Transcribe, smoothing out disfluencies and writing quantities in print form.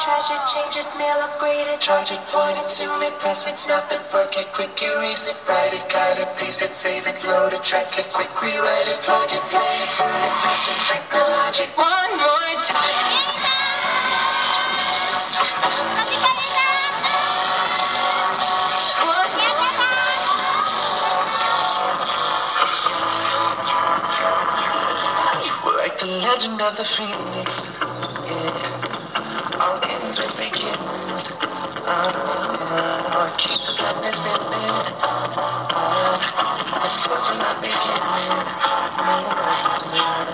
trash it, change it, mail, upgrade it, charge it, point it, zoom it, press it, snap it, work it, quick erase it, write it, guide it, paste it, save it, load it, track it, quick rewrite it, plug it, play it, turn it, press it, technologic. One more time. We're like the legend of the Phoenix. Yeah. All ends with beginnings. Our keeps the planet spinning. Of course we're not beginning.